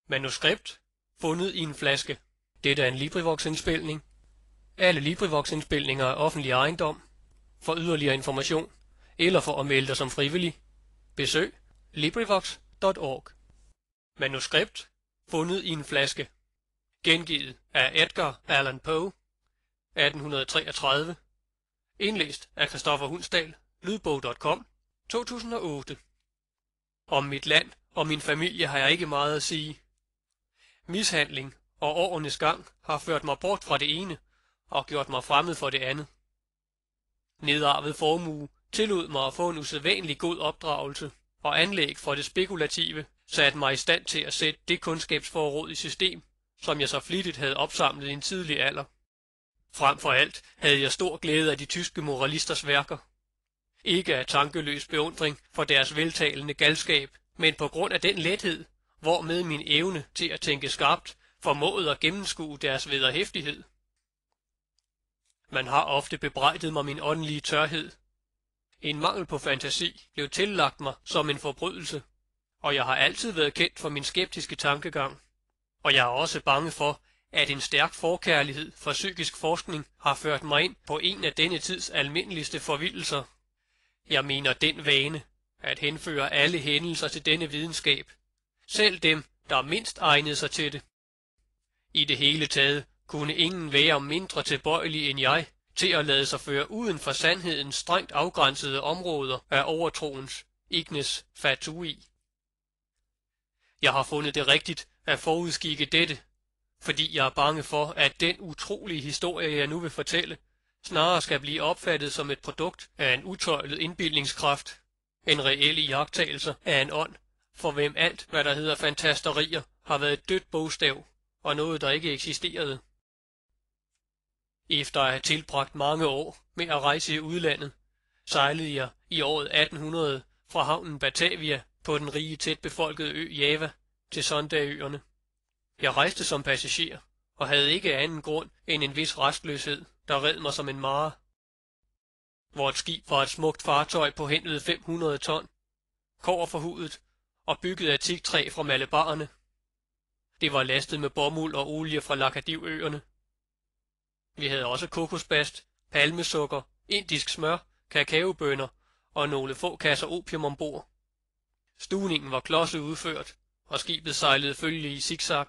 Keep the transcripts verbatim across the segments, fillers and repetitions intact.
Manuskript fundet i en flaske. Dette er en LibriVox-indspilning. Alle LibriVox-indspilninger er offentlig ejendom. For yderligere information eller for at melde dig som frivillig, besøg LibriVox punktum org. Manuskript fundet i en flaske. Gengivet af Edgar Allan Poe, atten treogtredive. Indlæst af Christoffer Hundsdal, lydbog punktum com, to tusind og otte. Om mit land og min familie har jeg ikke meget at sige. Mishandling og årenes gang har ført mig bort fra det ene og gjort mig fremmed for det andet. Nedarvet formue tillod mig at få en usædvanlig god opdragelse, og anlæg for det spekulative satte mig i stand til at sætte det kundskabsforråd i system, som jeg så flittigt havde opsamlet i en tidlig alder. Frem for alt havde jeg stor glæde af de tyske moralisters værker. Ikke af tankeløs beundring for deres veltalende galskab, men på grund af den lethed, hvormed min evne til at tænke skarpt formåede at gennemskue deres vederhæftighed. Man har ofte bebrejdet mig min åndelige tørhed. En mangel på fantasi blev tillagt mig som en forbrydelse, og jeg har altid været kendt for min skeptiske tankegang. Og jeg er også bange for, at en stærk forkærlighed for psykisk forskning har ført mig ind på en af denne tids almindeligste forvildelser. Jeg mener den vane, at henføre alle hændelser til denne videnskab, selv dem, der mindst egnede sig til det. I det hele taget kunne ingen være mindre tilbøjelig end jeg til at lade sig føre uden for sandhedens strengt afgrænsede områder af overtroens ignes fatui. Jeg har fundet det rigtigt at forudskikke dette, fordi jeg er bange for, at den utrolige historie, jeg nu vil fortælle, snarere skal blive opfattet som et produkt af en utøjlet indbildningskraft, en reelle iagttagelser af en ånd, for hvem alt, hvad der hedder fantasterier, har været et dødt bogstav og noget, der ikke eksisterede. Efter at have tilbragt mange år med at rejse i udlandet, sejlede jeg i året atten hundrede fra havnen Batavia på den rige, tæt befolkede ø Java til Sundaøerne. Jeg rejste som passager og havde ikke anden grund end en vis restløshed, der red mig som en mare. Vort skib var et smukt fartøj på henved fem hundrede ton, kobberforhudet og bygget af teaktræ fra Malabarerne. Det var lastet med bomuld og olie fra Lakadivøerne. Vi havde også kokosbast, palmesukker, indisk smør, kakaobønner og nogle få kasser opium ombord. Stuvningen var klodset udført, og skibet sejlede følgelig i zigzag.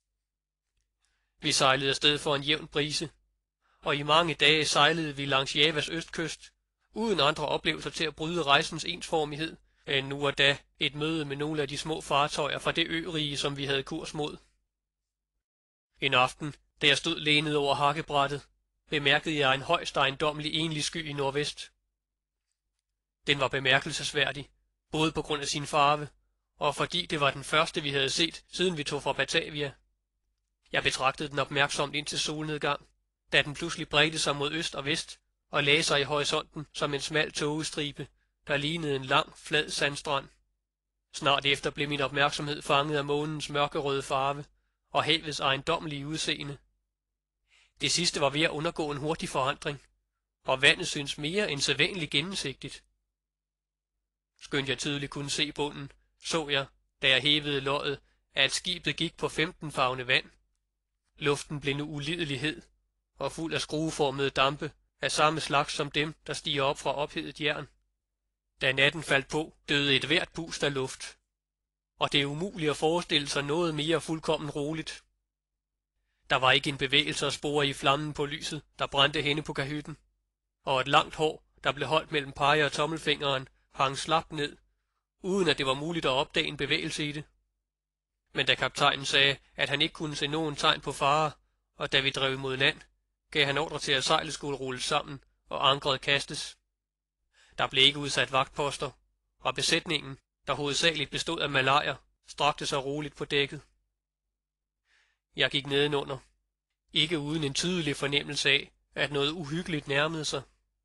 Vi sejlede afsted for en jævn brise, og i mange dage sejlede vi langs Javas østkyst, uden andre oplevelser til at bryde rejsens ensformighed, end nu og da et møde med nogle af de små fartøjer fra det ørige, som vi havde kurs mod. En aften, da jeg stod lænet over hakkebrættet, bemærkede jeg en højst ejendommelig enlig sky i nordvest. Den var bemærkelsesværdig, både på grund af sin farve, og fordi det var den første, vi havde set, siden vi tog fra Batavia. Jeg betragtede den opmærksomt indtil solnedgang, da den pludselig bredte sig mod øst og vest og lagde sig i horisonten som en smal tågestribe, der lignede en lang, flad sandstrand. Snart efter blev min opmærksomhed fanget af månens mørkerøde farve og havets ejendommelige udseende. Det sidste var ved at undergå en hurtig forandring, og vandet syntes mere end sædvanligt gennemsigtigt. Skønt jeg tydeligt kunne se bunden, så jeg, da jeg hævede loddet, at skibet gik på femten favne vand. Luften blev nu ulidelighed og fuld af skrueformede dampe af samme slags som dem, der stiger op fra ophedet jern. Da natten faldt på, døde et hvert pust af luft, og det er umuligt at forestille sig noget mere fuldkommen roligt. Der var ikke en bevægelse at spore i flammen på lyset, der brændte henne på kahytten, og et langt hår, der blev holdt mellem pege og tommelfingeren, hang slapt ned, uden at det var muligt at opdage en bevægelse i det. Men da kaptajnen sagde, at han ikke kunne se nogen tegn på fare, og da vi drev mod land, gav han ordre til, at sejlet skulle rulles sammen og ankeret kastes. Der blev ikke udsat vagtposter, og besætningen, der hovedsageligt bestod af malayer, strakte sig roligt på dækket. Jeg gik nedenunder, ikke uden en tydelig fornemmelse af, at noget uhyggeligt nærmede sig.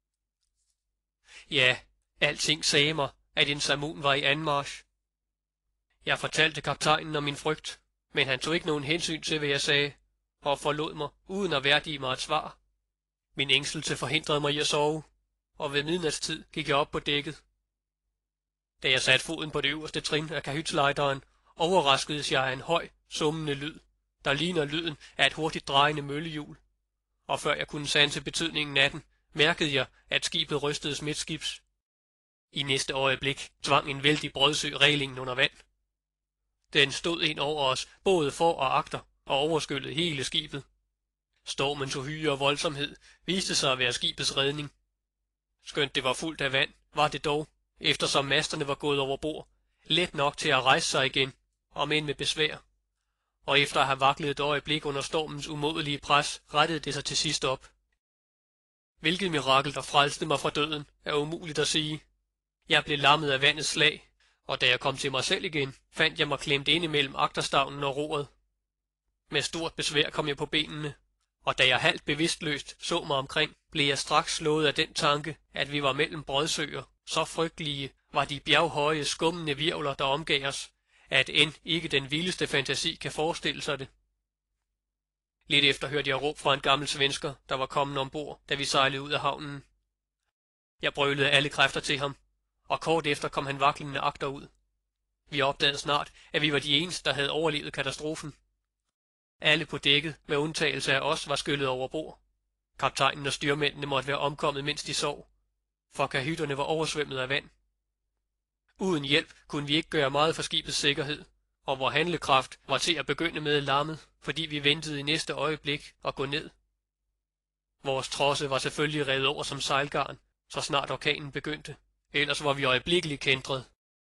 Ja, alting sagde mig, at en samun var i anmarch. Jeg fortalte kaptajnen om min frygt, men han tog ikke nogen hensyn til, hvad jeg sagde, og forlod mig, uden at værdige mig et svar. Min ængstelse forhindrede mig i at sove, og ved midnatstid gik jeg op på dækket. Da jeg satte foden på det øverste trin af kahytslejteren overraskedes jeg af en høj, summende lyd, der ligner lyden af et hurtigt drejende møllehjul. Og før jeg kunne sanse betydningen af den, mærkede jeg, at skibet rystede midtskibs. I næste øjeblik tvang en vældig brødsø reglingen under vand. Den stod ind over os, både for og agter, og overskyllede hele skibet. Stormens uhyre voldsomhed viste sig at være skibets redning. Skønt det var fuldt af vand, var det dog, eftersom masterne var gået over bord, let nok til at rejse sig igen, om end med besvær. Og efter at have vaklet et øjeblik under stormens umådelige pres, rettede det sig til sidst op. Hvilket mirakel, der frelste mig fra døden, er umuligt at sige. Jeg blev lammet af vandets slag, og da jeg kom til mig selv igen, fandt jeg mig klemt inde mellem agterstavnen og roret. Med stort besvær kom jeg på benene, og da jeg halvt bevidstløst så mig omkring, blev jeg straks slået af den tanke, at vi var mellem brødsøer, så frygtelige var de bjerghøje, skummende hvirvler, der omgav os, at end ikke den vildeste fantasi kan forestille sig det. Lidt efter hørte jeg råb fra en gammel svensker, der var kommet ombord, da vi sejlede ud af havnen. Jeg brølede alle kræfter til ham, og kort efter kom han vaklende agterud. Vi opdagede snart, at vi var de eneste, der havde overlevet katastrofen. Alle på dækket, med undtagelse af os, var skyllet over bord. Kaptajnen og styrmændene måtte være omkommet, mens de sov, for kahytterne var oversvømmet af vand. Uden hjælp kunne vi ikke gøre meget for skibets sikkerhed, og vor handlekraft var til at begynde med lammet, fordi vi ventede i næste øjeblik at gå ned. Vores trosse var selvfølgelig revet over som sejlgarn, så snart orkanen begyndte, ellers var vi øjeblikkeligt kæntret.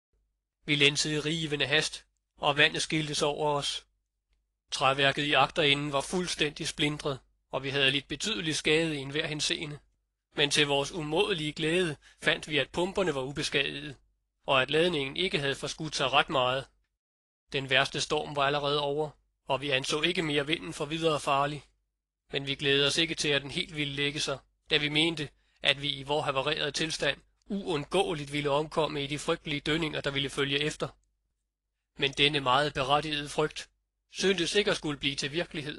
Vi lænsede i rivende hast, og vandet skiltes over os. Træværket i agterenden var fuldstændig splintret, og vi havde lidt betydelig skade i enhver henseende. Men til vores umådelige glæde fandt vi, at pumperne var ubeskadigede, og at ladningen ikke havde forskudt sig ret meget. Den værste storm var allerede over, og vi anså ikke mere vinden for videre farlig. Men vi glædede os ikke til, at den helt ville lægge sig, da vi mente, at vi i vor havarerede tilstand uundgåeligt ville omkomme i de frygtelige dønninger, der ville følge efter. Men denne meget berettigede frygt syntes sikkert skulle blive til virkelighed.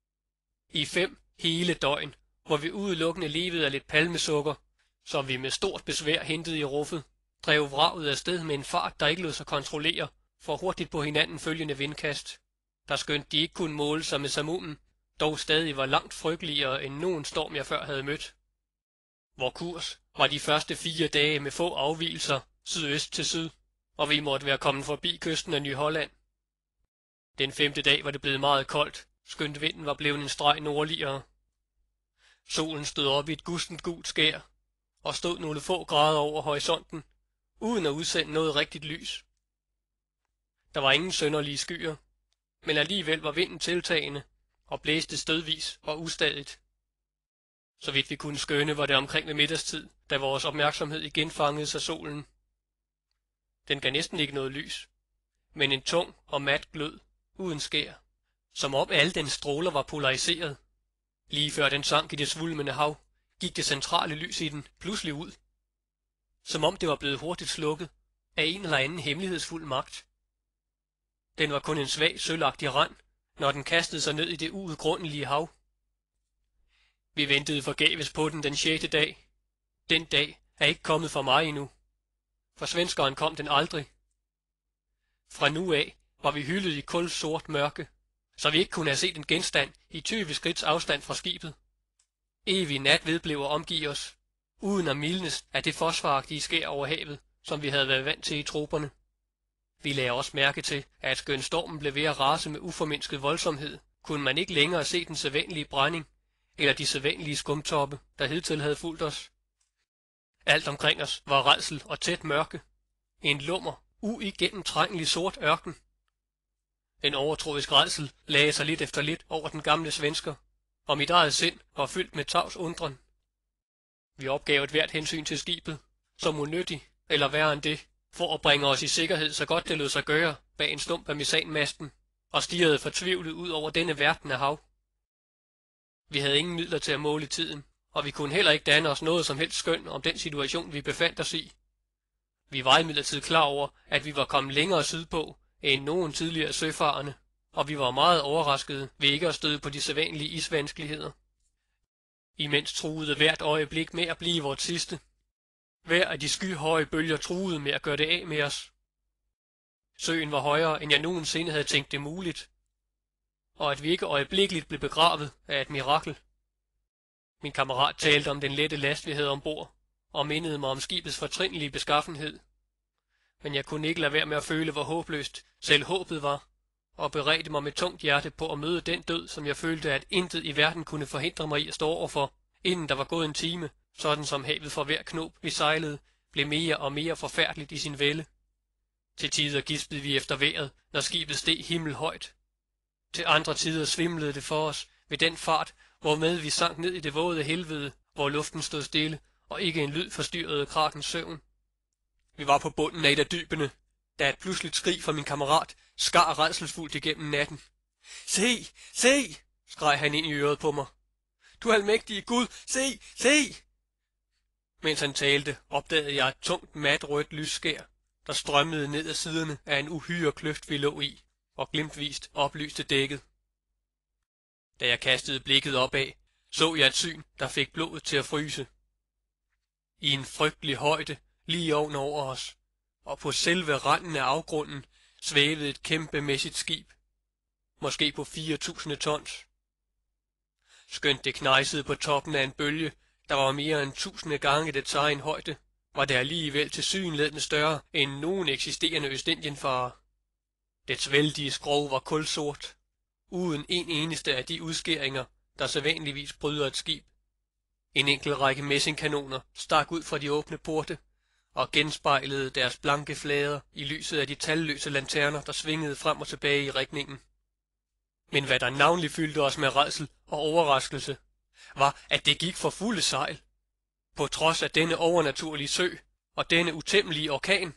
I fem hele døgn, hvor vi udelukkende levede af lidt palmesukker, som vi med stort besvær hentede i ruffet, drev vraget afsted med en fart, der ikke lod sig kontrollere, for hurtigt på hinanden følgende vindkast, der skønt de ikke kunne måle sig med Samunen, dog stadig var langt frygteligere end nogen storm, jeg før havde mødt. Vor kurs var de første fire dage med få afvigelser sydøst til syd, og vi måtte være kommet forbi kysten af Ny Holland. Den femte dag var det blevet meget koldt, skønt vinden var blevet en streg nordligere. Solen stod op i et gustent gult skær, og stod nogle få grader over horisonten, uden at udsende noget rigtigt lys. Der var ingen sønderlige skyer, men alligevel var vinden tiltagende, og blæste stødvis og ustadigt. Så vidt vi kunne skønne, var det omkring ved middagstid, da vores opmærksomhed igen fangedes af solen. Den gav næsten ikke noget lys, men en tung og mat glød, uden skær, som om alle dens stråler var polariseret. Lige før den sank i det svulmende hav, gik det centrale lys i den pludselig ud, som om det var blevet hurtigt slukket af en eller anden hemmelighedsfuld magt. Den var kun en svag, sølvagtig rand, når den kastede sig ned i det uudgrundelige hav. Vi ventede forgæves på den den sjette dag. Den dag er ikke kommet for mig endnu. For svenskeren kom den aldrig. Fra nu af var vi hyldet i kulsort mørke, så vi ikke kunne have set en genstand i tyve skridts afstand fra skibet. Evig nat vedblev at omgive os, uden at mildnes af det fosforagtige skær over havet, som vi havde været vant til i troperne. Vi lagde også mærke til, at skønt stormen blev ved at rase med uformindsket voldsomhed, kunne man ikke længere se den sædvanlige brænding, eller de sædvanlige skumtoppe, der hidtil havde fulgt os. Alt omkring os var rædsel og tæt mørke, en lummer, uigennemtrængelig sort ørken. En overtroisk rædsel lagde sig lidt efter lidt over den gamle svensker, og mit eget sind var fyldt med tavs undren. Vi opgav et hvert hensyn til skibet, som unyttig, eller værre end det, for at bringe os i sikkerhed så godt det lod sig gøre bag en stump af mesanmasten, og stirrede fortvivlet ud over denne verden af hav. Vi havde ingen midler til at måle tiden, og vi kunne heller ikke danne os noget som helst skøn om den situation, vi befandt os i. Vi var imidlertid klar over, at vi var kommet længere sydpå end nogen tidligere søfarende, og vi var meget overraskede ved ikke at støde på de sædvanlige isvanskeligheder. Imens truede hvert øjeblik med at blive vort sidste. Hver af de skyhøje bølger truede med at gøre det af med os. Søen var højere, end jeg nogensinde havde tænkt det muligt, og at vi ikke øjeblikkeligt blev begravet er et mirakel. Min kammerat talte om den lette last, vi havde ombord, og mindede mig om skibets fortrindelige beskaffenhed. Men jeg kunne ikke lade være med at føle, hvor håbløst selv håbet var, og beredte mig med tungt hjerte på at møde den død, som jeg følte, at intet i verden kunne forhindre mig i at stå overfor, inden der var gået en time, sådan som havet for hver knob, vi sejlede, blev mere og mere forfærdeligt i sin vælde. Til tider gispede vi efter vejret, når skibet steg himmelhøjt. Til andre tider svimlede det for os ved den fart, hvormed vi sank ned i det våde helvede, hvor luften stod stille, og ikke en lyd forstyrrede Krakens søvn. Vi var på bunden af et af dybene, da et pludseligt skrig fra min kammerat skar rædselsfuldt igennem natten. Se, se, skreg han ind i øret på mig. Du almægtige Gud, se, se! Mens han talte, opdagede jeg et tungt, mat rødt lysskær, der strømmede ned ad siderne af en uhyre kløft, vi lå i, og glimtvist oplyste dækket. Da jeg kastede blikket opad, så jeg et syn, der fik blodet til at fryse. I en frygtelig højde, lige ovenover os, og på selve randen af afgrunden, svævede et kæmpemæssigt skib, måske på fire tusinde tons. Skønt det knejsede på toppen af en bølge, der var mere end tusinde gange dets egen højde, var det alligevel tilsyneladende større end nogen eksisterende Østindienfarer. Dets vældige skrog var kulsort, uden en eneste af de udskæringer, der sædvanligvis bryder et skib. En enkelt række messingkanoner stak ud fra de åbne porte, og genspejlede deres blanke flader i lyset af de talløse lanterner, der svingede frem og tilbage i rigningen. Men hvad der navnlig fyldte os med rædsel og overraskelse, var, at det gik for fulde sejl, på trods af denne overnaturlige sø og denne utæmmelige orkan.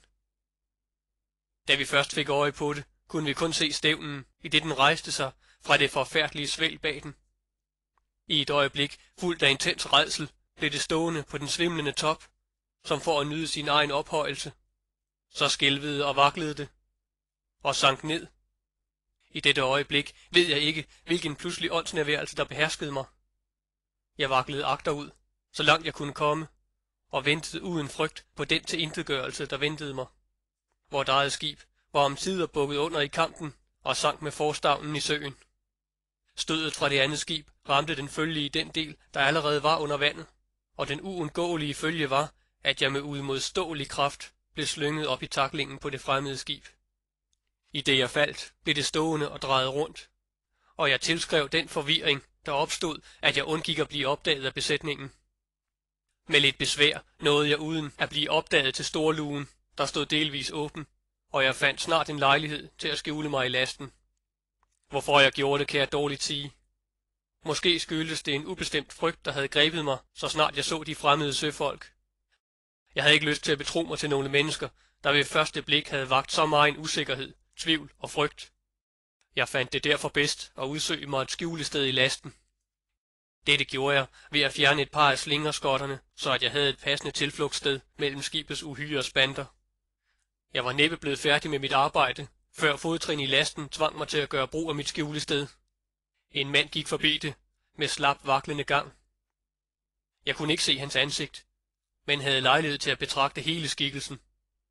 Da vi først fik øje på det, kunne vi kun se stævnen, i det den rejste sig fra det forfærdelige svælg bag den. I et øjeblik, fuldt af intens rædsel, blev det stående på den svimlende top, som for at nyde sin egen ophøjelse. Så skælvede og vaklede det, og sank ned. I dette øjeblik ved jeg ikke, hvilken pludselig åndsnærværelse, der beherskede mig. Jeg vaklede agterud, så langt jeg kunne komme, og ventede uden frygt på den tilintetgørelse, der ventede mig. Vort eget skib var omsider bukket under i kanten og sank med forstavnen i søen. Stødet fra det andet skib ramte den følge i den del, der allerede var under vandet, og den uundgåelige følge var, at jeg med uimodståelig kraft blev slynget op i taklingen på det fremmede skib. I det jeg faldt, blev det stående og drejet rundt, og jeg tilskrev den forvirring, der opstod, at jeg undgik at blive opdaget af besætningen. Med lidt besvær nåede jeg uden at blive opdaget til storlugen, der stod delvis åben, og jeg fandt snart en lejlighed til at skjule mig i lasten. Hvorfor jeg gjorde det, kan jeg dårligt sige. Måske skyldtes det en ubestemt frygt, der havde grebet mig, så snart jeg så de fremmede søfolk. Jeg havde ikke lyst til at betro mig til nogle mennesker, der ved første blik havde vakt så meget en usikkerhed, tvivl og frygt. Jeg fandt det derfor bedst at udsøge mig et skjulested i lasten. Dette gjorde jeg ved at fjerne et par af slingerskotterne, så at jeg havde et passende tilflugtssted mellem skibets uhyre spanter. Jeg var næppe blevet færdig med mit arbejde, før fodtrin i lasten tvang mig til at gøre brug af mit skjulested. En mand gik forbi det, med slap vaklende gang. Jeg kunne ikke se hans ansigt, men havde lejlighed til at betragte hele skikkelsen.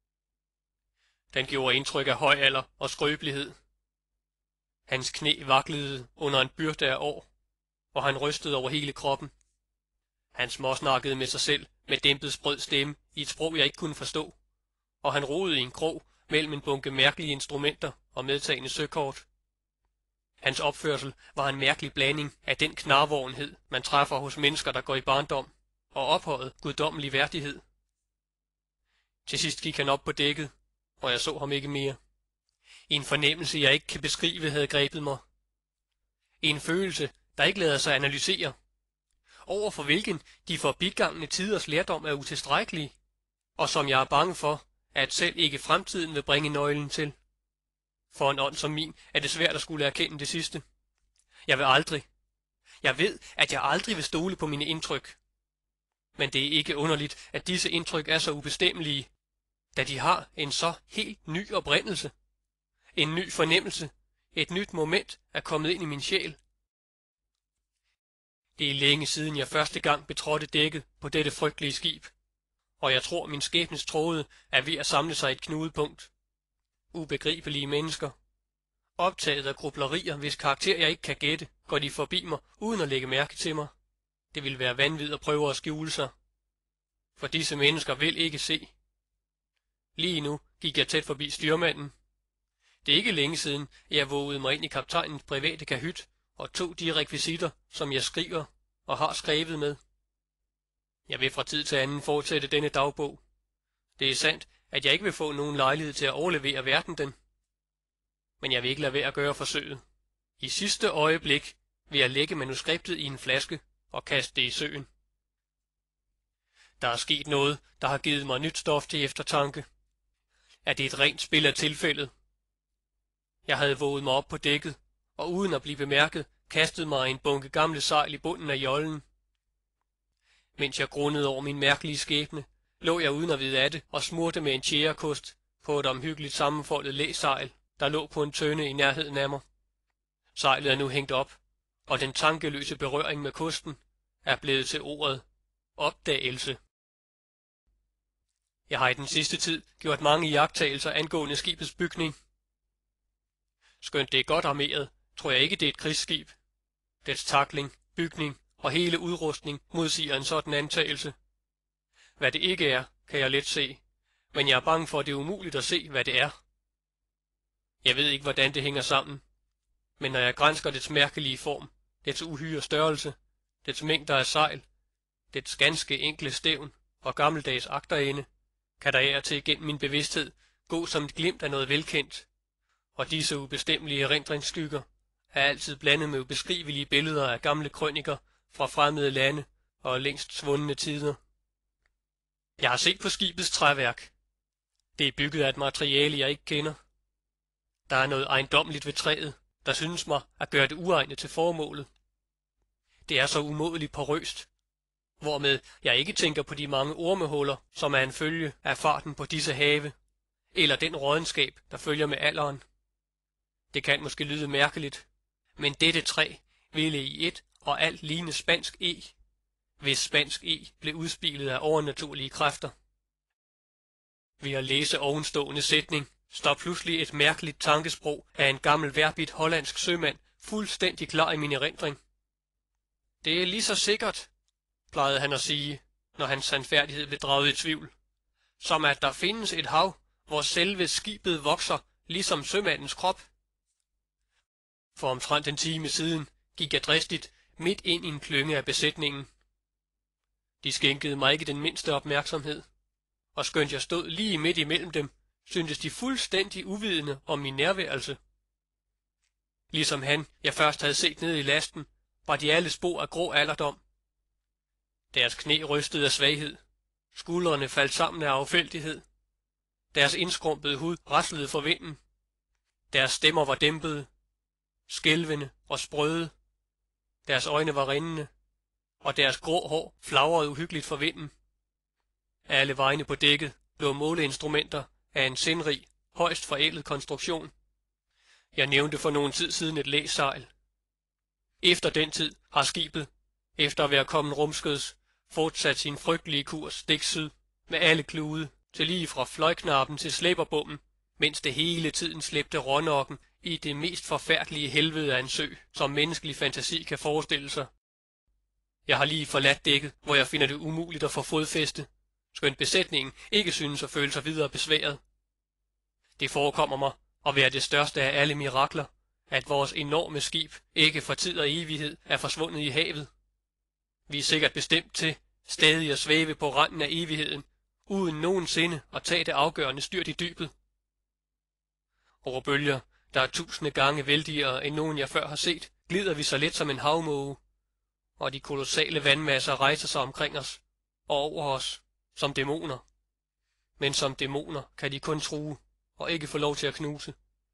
Den gjorde indtryk af høj alder og skrøbelighed. Hans knæ vaklede under en byrde af år, og han rystede over hele kroppen. Han småsnakkede med sig selv med dæmpet sprød stemme i et sprog, jeg ikke kunne forstå, og han rodede i en krog mellem en bunke mærkelige instrumenter og medtagne søkort. Hans opførsel var en mærkelig blanding af den knarvornhed, man træffer hos mennesker, der går i barndom, og ophøjet guddommelig værdighed. Til sidst gik han op på dækket, og jeg så ham ikke mere. En fornemmelse, jeg ikke kan beskrive, havde grebet mig. En følelse, der ikke lader sig analysere, over for hvilken de forbigangne tiders lærdom er utilstrækkelige, og som jeg er bange for, at selv ikke fremtiden vil bringe nøglen til. For en ånd som min er det svært at skulle erkende det sidste. Jeg vil aldrig. Jeg ved, at jeg aldrig vil stole på mine indtryk. Men det er ikke underligt, at disse indtryk er så ubestemmelige, da de har en så helt ny oprindelse. En ny fornemmelse, et nyt moment er kommet ind i min sjæl. Det er længe siden jeg første gang betrådte dækket på dette frygtelige skib, og jeg tror min skæbnes tråde er ved at samle sig i et knudepunkt. Ubegribelige mennesker. Optaget af grublerier, hvis karakter jeg ikke kan gætte, går de forbi mig, uden at lægge mærke til mig. Det vil være vanvid at prøve at skjule sig. For disse mennesker vil ikke se. Lige nu gik jeg tæt forbi styrmanden. Det er ikke længe siden, jeg vågede mig ind i kaptajnens private kahyt og tog de rekvisitter, som jeg skriver og har skrevet med. Jeg vil fra tid til anden fortsætte denne dagbog. Det er sandt, at jeg ikke vil få nogen lejlighed til at overlevere verden den. Men jeg vil ikke lade være at gøre forsøget. I sidste øjeblik vil jeg lægge manuskriptet i en flaske og kaste det i søen. Der er sket noget, der har givet mig nyt stof til eftertanke. Er det et rent spil af tilfældet? Jeg havde våget mig op på dækket, og uden at blive bemærket, kastede mig en bunke gamle sejl i bunden af jollen. Mens jeg grundede over min mærkelige skæbne, lå jeg uden at vide af det og smurte med en tjærekost på et omhyggeligt sammenfoldet læsejl, der lå på en tønde i nærheden af mig. Sejlet er nu hængt op, og den tankeløse berøring med kosten er blevet til ordet opdagelse. Jeg har i den sidste tid gjort mange iagttagelser angående skibets bygning. Skønt det er godt armeret, tror jeg ikke det er et krigsskib. Dets takling, bygning og hele udrustning modsiger en sådan antagelse. Hvad det ikke er, kan jeg let se, men jeg er bange for, at det er umuligt at se, hvad det er. Jeg ved ikke, hvordan det hænger sammen, men når jeg gransker dets mærkelige form, dets uhyre størrelse, dets mængder af sejl, dets ganske enkle stævn og gammeldags agterende, kan der af og til gennem min bevidsthed gå som et glimt af noget velkendt, og disse ubestemmelige erindringsskygger er altid blandet med ubeskrivelige billeder af gamle krøniker fra fremmede lande og længst svundne tider. Jeg har set på skibets træværk. Det er bygget af et materiale, jeg ikke kender. Der er noget ejendommeligt ved træet, der synes mig at gøre det uegnet til formålet. Det er så umådeligt porøst, hvormed jeg ikke tænker på de mange ormehuller, som er en følge af farten på disse have, eller den rådenskab, der følger med alderen. Det kan måske lyde mærkeligt, men dette træ ville i et og alt ligne spansk eg, hvis spansk eg blev udspilet af overnaturlige kræfter. Ved at læse ovenstående sætning står pludselig et mærkeligt tankesprog af en gammel værbit hollandsk sømand fuldstændig klar i min erindring. Det er lige så sikkert, plejede han at sige, når hans sandfærdighed blev draget i tvivl, som at der findes et hav, hvor selve skibet vokser, ligesom sømandens krop. For omtrent en time siden gik jeg dristigt midt ind i en klynge af besætningen. De skænkede mig ikke den mindste opmærksomhed, og skønt jeg stod lige midt imellem dem, syntes de fuldstændig uvidende om min nærværelse. Ligesom han, jeg først havde set nede i lasten, var de alle spor af grå alderdom. Deres knæ rystede af svaghed, skuldrene faldt sammen af affældighed, deres indskrumpede hud raslede for vinden, deres stemmer var dæmpede, skælvende og sprøde, deres øjne var rindende, og deres grå hår flagrede uhyggeligt for vinden. Alle vegne på dækket lå måleinstrumenter af en sindrig, højst forædlet konstruktion. Jeg nævnte for nogen tid siden et læsejl. Efter den tid har skibet, efter at være kommet rumskøds, fortsat sin frygtelige kurs stik syd, med alle klude, til lige fra fløjknappen til slæberbommen, mens det hele tiden slæbte rånokken i det mest forfærdelige helvede af en sø, som menneskelig fantasi kan forestille sig. Jeg har lige forladt dækket, hvor jeg finder det umuligt at få fodfæste, skønt besætningen ikke synes at føle sig videre besværet. Det forekommer mig at være det største af alle mirakler, at vores enorme skib ikke for tid og evighed er forsvundet i havet. Vi er sikkert bestemt til stadig at svæve på randen af evigheden, uden nogensinde at tage det afgørende styrt i dybet. Over bølger, der er tusinde gange vældigere end nogen jeg før har set, glider vi så let som en havmåge, og de kolossale vandmasser rejser sig omkring os og over os som dæmoner. Men som dæmoner kan de kun true og ikke få lov til at knuse.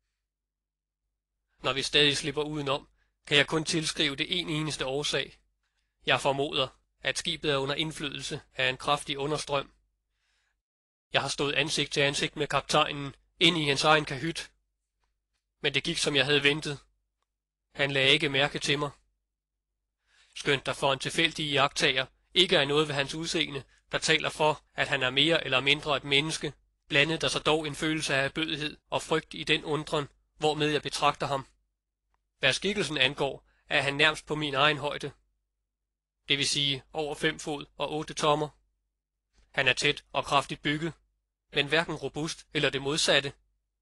Når vi stadig slipper udenom, kan jeg kun tilskrive det en eneste årsag. Jeg formoder, at skibet er under indflydelse af en kraftig understrøm. Jeg har stået ansigt til ansigt med kaptajnen inde i hans egen kahyt. Men det gik, som jeg havde ventet. Han lagde ikke mærke til mig. Skønt der for en tilfældig iagttager ikke er noget ved hans udseende, der taler for, at han er mere eller mindre et menneske, blandede der sig dog en følelse af ærbødighed og frygt i den undren, hvormed jeg betragter ham. Hvad skikkelsen angår, er han nærmest på min egen højde. Det vil sige over fem fod og otte tommer. Han er tæt og kraftigt bygget, men hverken robust eller det modsatte.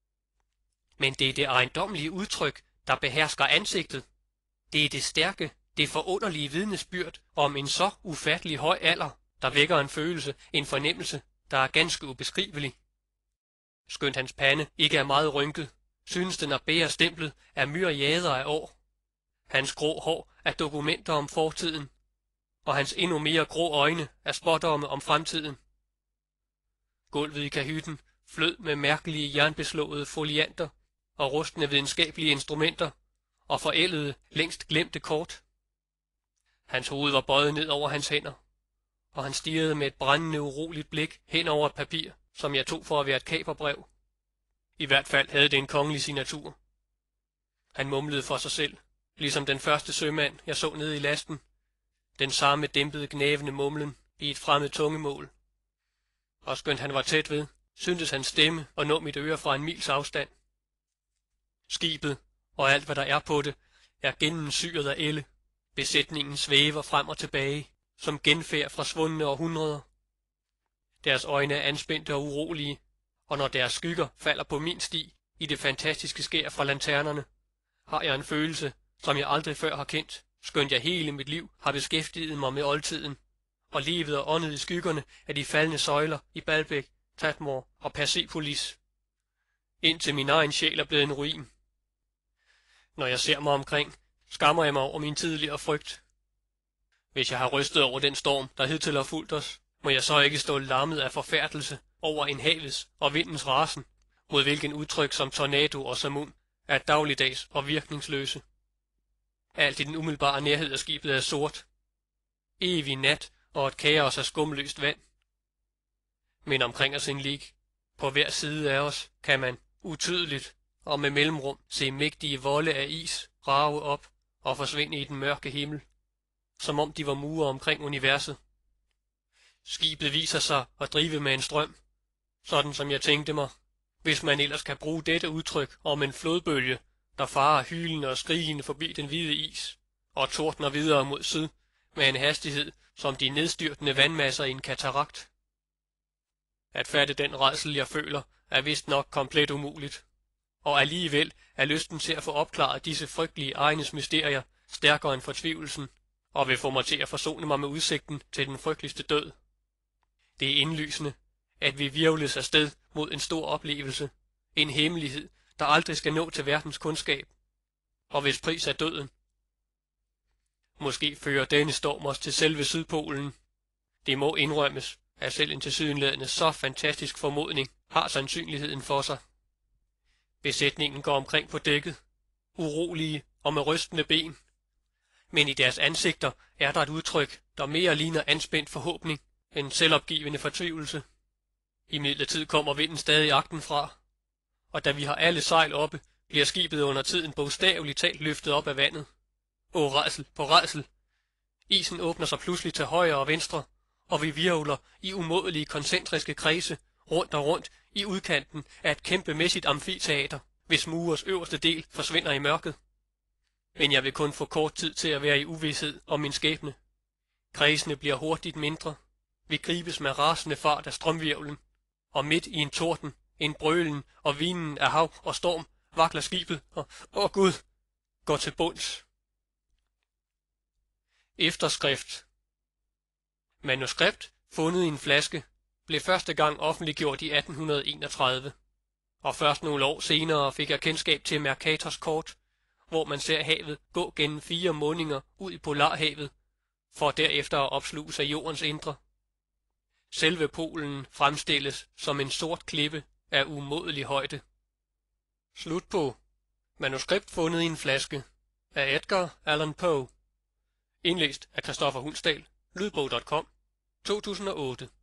Men det er det ejendommelige udtryk, der behersker ansigtet. Det er det stærke, det forunderlige vidnesbyrd om en så ufattelig høj alder, der vækker en følelse, en fornemmelse, der er ganske ubeskrivelig. Skønt hans pande ikke er meget rynket, synes den at bære stemplet af myriader af år. Hans grå hår er dokumenter om fortiden, og hans endnu mere grå øjne er spådomme om fremtiden. Gulvet i kahytten flød med mærkelige jernbeslåede folianter og rustne videnskabelige instrumenter og forældede, længst glemte kort. Hans hoved var bøjet ned over hans hænder, og han stirrede med et brændende uroligt blik hen over et papir, som jeg tog for at være et kaperbrev. I hvert fald havde det en kongelig signatur. Han mumlede for sig selv, ligesom den første sømand, jeg så nede i lasten, den samme dæmpede gnævende mumlen i et fremmed tungemål. Og skønt han var tæt ved, syntes hans stemme og nå mit øre fra en mils afstand. Skibet og alt, hvad der er på det, er gennemsyret af ælde. Besætningen svæver frem og tilbage, som genfærd fra svundne århundreder. Deres øjne er anspændte og urolige, og når deres skygger falder på min sti i det fantastiske skær fra lanternerne, har jeg en følelse, som jeg aldrig før har kendt, skønt jeg hele mit liv har beskæftiget mig med oldtiden, og levet og åndet i skyggerne af de faldne søjler i Baalbek, Tadmor og Persepolis, indtil min egen sjæl er blevet en ruin. Når jeg ser mig omkring, skammer jeg mig over min tidligere frygt. Hvis jeg har rystet over den storm, der hidtil har fulgt os, må jeg så ikke stå lammet af forfærdelse over en havets og vindens rasen, mod hvilken udtryk som tornado og samun er dagligdags og virkningsløse. Alt i den umiddelbare nærhed af skibet er sort. Evig nat og et kaos af skumløst vand. Men omkring os en lig, på hver side af os, kan man utydeligt og med mellemrum se mægtige volde af is rage op og forsvinde i den mørke himmel, som om de var mure omkring universet. Skibet viser sig at drive med en strøm, sådan som jeg tænkte mig, hvis man ellers kan bruge dette udtryk om en flodbølge, der farer hylende og skrigende forbi den hvide is, og tordner videre mod syd med en hastighed som de nedstyrtende vandmasser i en katarakt. At fatte den rædsel, jeg føler, er vist nok komplet umuligt, og alligevel er lysten til at få opklaret disse frygtelige egnes mysterier stærkere end fortvivlelsen, og vil få mig til at forsone mig med udsigten til den frygteligste død. Det er indlysende, at vi virvles afsted mod en stor oplevelse, en hemmelighed, der aldrig skal nå til verdens kundskab, og hvis pris er døden. Måske fører denne storm os til selve Sydpolen. Det må indrømmes, at selv en tilsyneladende så fantastisk formodning har sandsynligheden for sig. Besætningen går omkring på dækket, urolige og med rystende ben, men i deres ansigter er der et udtryk, der mere ligner anspændt forhåbning end selvopgivende fortvivlelse. Imidlertid kommer vinden stadig agten fra, og da vi har alle sejl oppe, bliver skibet under tiden bogstaveligt talt løftet op af vandet. Åh, rædsel på rædsel! Isen åbner sig pludselig til højre og venstre, og vi virvler i umådelige koncentriske kredse rundt og rundt i udkanten af et kæmpemæssigt amfiteater, hvis mures øverste del forsvinder i mørket. Men jeg vil kun få kort tid til at være i uvished om min skæbne. Kredsene bliver hurtigt mindre. Vi gribes med rasende fart af strømvirvlen, og midt i en torden, en brølen og vinen af hav og storm, vakler skibet, og, åh Gud, går til bunds. Efterskrift. Manuskript, fundet i en flaske, blev første gang offentliggjort i atten enogtredive, og først nogle år senere fik jeg kendskab til Mercators kort, hvor man ser havet gå gennem fire måninger ud i Polarhavet, for derefter at opsluge sig jordens indre. Selve Polen fremstilles som en sort klippe af umådelig højde. Slut på. Manuskript fundet i en flaske af Edgar Allan Poe. Indlæst af Christoffer Hundsdal. Lydbog punktum com. to tusind og otte.